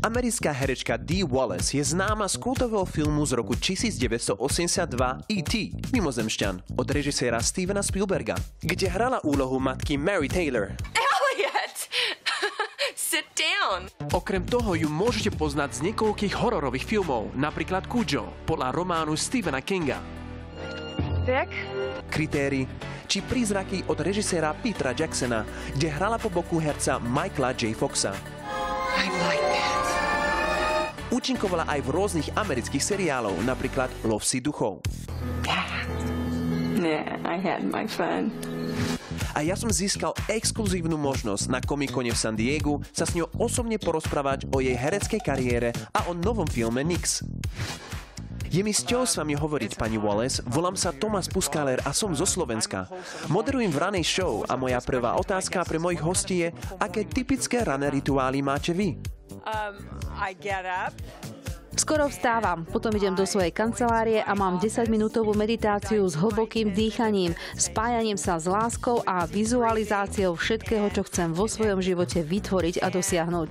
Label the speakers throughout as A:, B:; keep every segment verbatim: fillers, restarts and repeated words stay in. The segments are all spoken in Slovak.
A: Americká herečka Dee Wallace je známa z kultového filmu z roku devätnásťstoosemdesiatdva E T Mimozemšťan od režiséra Stevena Spielberga, kde hrala úlohu matky Mary Taylor.
B: Elliot! Sit down!
A: Okrem toho ju môžete poznať z niekoľkých hororových filmov, napríklad Cujo, podľa románu Stephena Kinga.
B: Vic?
A: Kritérii či Prízraky od režiséra Petera Jacksona, kde hrala po boku herca Michaela J. Foxa.
B: I like that.
A: Účinkovala aj v rôznych amerických seriálov, napríklad Lovci duchov.
B: Yeah, I had my fun.
A: A ja som získal exkluzívnu možnosť na Comic-Cone v San Diegu sa s ňou osobne porozprávať o jej hereckej kariére a o novom filme Nix. Je mi cťou s vami hovoriť, pani Wallace. Volám sa Tomáš Puskáler a som zo Slovenska. Moderujem v ranej show a moja prvá otázka pre mojich hostí je, aké typické rané rituály máte vy?
C: Um, I get up.
D: Skoro vstávam, potom idem do svojej kancelárie a mám desaťminútovú meditáciu s hlbokým dýchaním, spájaním sa s láskou a vizualizáciou všetkého, čo chcem vo svojom živote vytvoriť a dosiahnuť.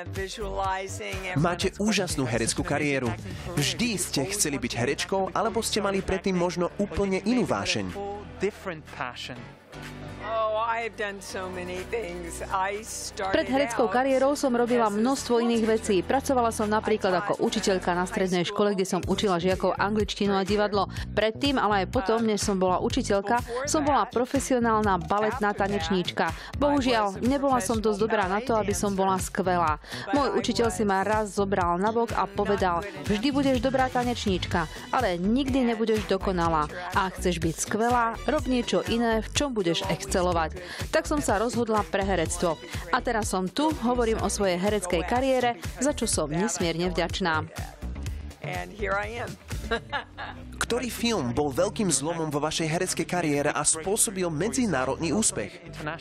A: Máte úžasnú hereckú kariéru. Vždy ste chceli byť herečkou, alebo ste mali predtým možno úplne inú vášeň?
D: Pred hereckou kariérou som robila množstvo iných vecí. Pracovala som napríklad ako učiteľka na strednej škole, kde som učila žiakov angličtinu a divadlo. Predtým, ale aj potom, než som bola učiteľka, som bola profesionálna baletná tanečníčka. Bohužiaľ, nebola som dosť dobrá na to, aby som bola skvelá. Môj učiteľ si ma raz zobral nabok a povedal: vždy budeš dobrá tanečníčka, ale nikdy nebudeš dokonalá. A ak chceš byť skvelá, rob niečo iné, v čom budeš excelovať. Tak som sa rozhodla pre herectvo. A teraz som tu, hovorím o svojej hereckej kariére, za čo som nesmierne vďačná.
A: Ktorý film bol veľkým zlomom vo vašej hereckej kariére a spôsobil medzinárodný úspech?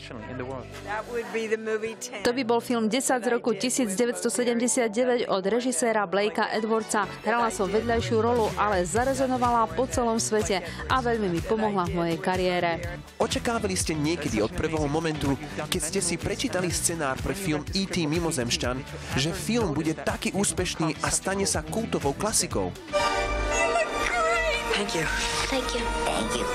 D: To by bol film desať z roku devätnásťstosedemdesiatdeväť od režiséra Blakea Edwardsa. Hrala som vedľajšiu rolu, ale zarezonovala po celom svete a veľmi mi pomohla v mojej kariére.
A: Očakávali ste niekedy od prvého momentu, keď ste si prečítali scenár pre film E T Mimozemšťan, že film bude taký úspešný a stane sa kultovou klasikou?
B: Thank you. Thank you. Thank you.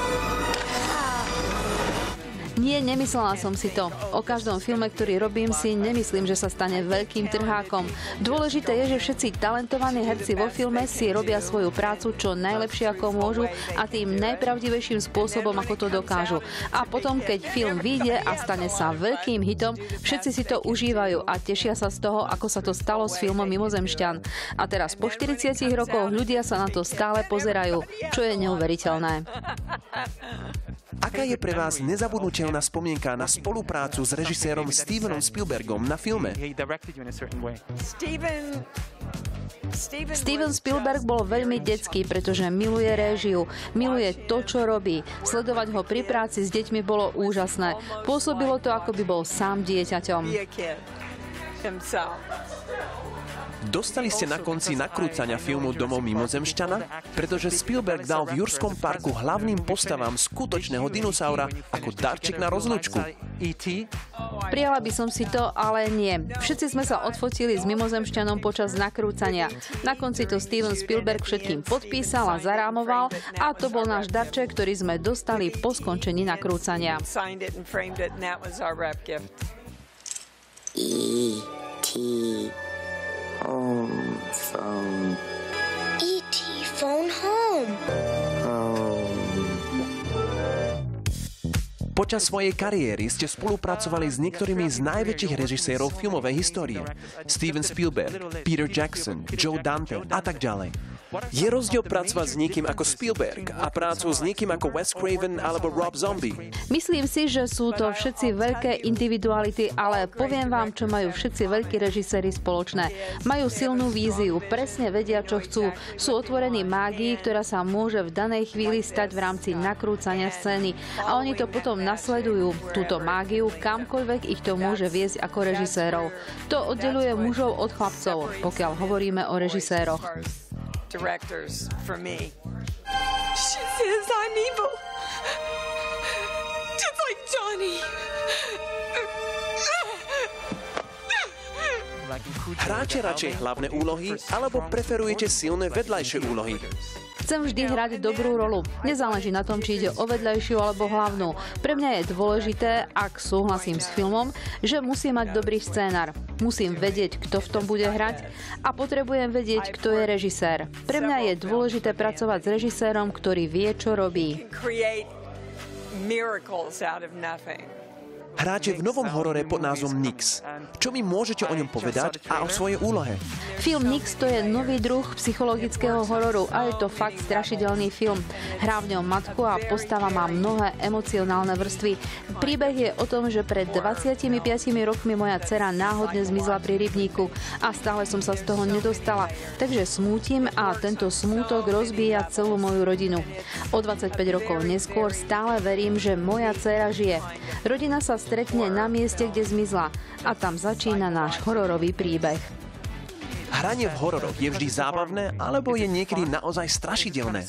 D: Nie, nemyslela som si to. O každom filme, ktorý robím, si nemyslím, že sa stane veľkým trhákom. Dôležité je, že všetci talentovaní herci vo filme si robia svoju prácu čo najlepšie ako môžu a tým najpravdivejším spôsobom, ako to dokážu. A potom, keď film vyjde a stane sa veľkým hitom, všetci si to užívajú a tešia sa z toho, ako sa to stalo s filmom Mimozemšťan. A teraz po štyridsiatich rokoch ľudia sa na to stále pozerajú, čo je neuveriteľné.
A: Aká je pre vás nezabudnuteľná spomienka na spoluprácu s režisérom Stevenom Spielbergom na filme?
D: Steven Spielberg bol veľmi detský, pretože miluje réžiu, miluje to, čo robí. Sledovať ho pri práci s deťmi bolo úžasné. Pôsobilo to, ako by bol sám dieťaťom.
A: Dostali ste na konci nakrúcania filmu Domov mimozemšťana, pretože Spielberg dal v Jurskom parku hlavným postavám skutočného dinosaura ako darček na rozlúčku.
D: Prijala by som si to, ale nie. Všetci sme sa odfotili s mimozemšťanom počas nakrúcania. Na konci to Steven Spielberg všetkým podpísal a zarámoval a to bol náš darček, ktorý sme dostali po skončení nakrúcania.
E: E T Home phone.
F: E T phone home.
E: Home.
A: Počas svojej kariéry ste spolupracovali s niektorými z najväčších režisérov filmovej histórie. Steven Spielberg, Peter Jackson, Joe Dante a tak ďalej. Je rozdiel pracovať s niekým ako Spielberg a prácu s niekým ako Wes Craven alebo Rob Zombie?
D: Myslím si, že sú to všetci veľké individuality, ale poviem vám, čo majú všetci veľkí režiséri spoločné. Majú silnú víziu, presne vedia, čo chcú. Sú otvorení mágii, ktorá sa môže v danej chvíli stať v rámci nakrúcania scény. A oni to potom nasledujú, túto mágiu, kamkoľvek ich to môže viesť ako režisérov. To oddeľuje mužov od chlapcov, pokiaľ hovoríme o režiséroch.
C: Directors for me.
B: She says I'm evil. Just like Johnny.
A: Hráte radšej hlavné úlohy, alebo preferujete silné vedľajšie úlohy?
D: Chcem vždy hrať dobrú rolu. Nezáleží na tom, či ide o vedľajšiu alebo hlavnú. Pre mňa je dôležité, ak súhlasím s filmom, že musí mať dobrý scénar. Musím vedieť, kto v tom bude hrať a potrebujem vedieť, kto je režisér. Pre mňa je dôležité pracovať s režisérom, ktorý vie, čo robí.
A: Hráte v novom horore pod názvom Nix. Čo mi môžete o ňom povedať a o svojej úlohe?
D: Film Nix to je nový druh psychologického hororu a je to fakt strašidelný film. Hrá v ňom matku a postava má mnohé emocionálne vrstvy. Príbeh je o tom, že pred dvadsiatimi piatimi rokmi moja dcera náhodne zmizla pri rybníku a stále som sa z toho nedostala. Takže smútim a tento smútok rozbíja celú moju rodinu. O dvadsaťpäť rokov neskôr stále verím, že moja dcera žije. Rodina sa stretne na mieste, kde zmizla a tam začína náš hororový príbeh.
A: Hranie v hororoch je vždy zábavné, alebo je niekedy naozaj strašidelné?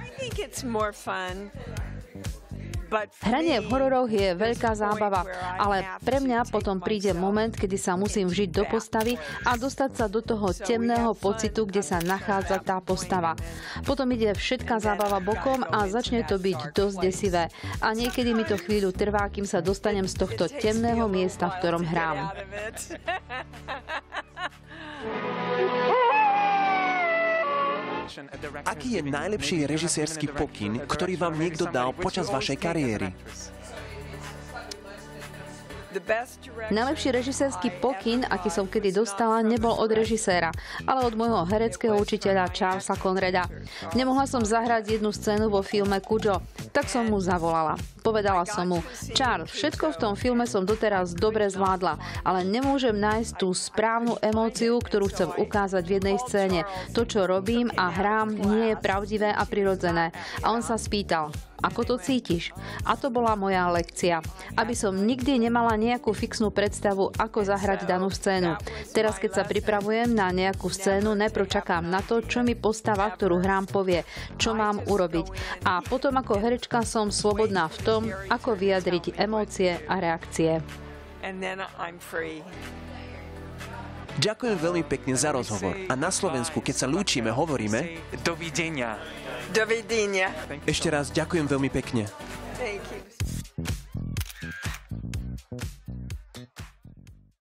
D: Hranie v hororoch je veľká zábava, ale pre mňa potom príde moment, kedy sa musím vžiť do postavy a dostať sa do toho temného pocitu, kde sa nachádza tá postava. Potom ide všetká zábava bokom a začne to byť dosť desivé. A niekedy mi to chvíľu trvá, kým sa dostanem z tohto temného miesta, v ktorom hrám.
A: Aký je najlepší režisérsky pokyn, ktorý vám niekto dal počas vašej kariéry?
D: Najlepší režisérsky pokyn, aký som kedy dostala, nebol od režiséra, ale od môjho hereckého učiteľa Charlesa Conrada. Nemohla som zahrať jednu scénu vo filme Cujo, tak som mu zavolala. Povedala som mu: Charles, všetko v tom filme som doteraz dobre zvládla, ale nemôžem nájsť tú správnu emóciu, ktorú chcem ukázať v jednej scéne. To, čo robím a hrám, nie je pravdivé a prirodzené. A on sa spýtal: ako to cítiš? A to bola moja lekcia. Aby som nikdy nemala nejakú fixnú predstavu, ako zahrať danú scénu. Teraz, keď sa pripravujem na nejakú scénu, najprv čakám na to, čo mi postava, ktorú hrám, povie, čo mám urobiť. A potom ako herečka som slobodná v tom, ako vyjadriť emócie a reakcie.
A: Ďakujem veľmi pekne za rozhovor. A na Slovensku, keď sa lúčime, hovoríme
G: dovidenia.
C: Dovidenia.
A: Ešte raz ďakujem veľmi pekne.
C: Thank you.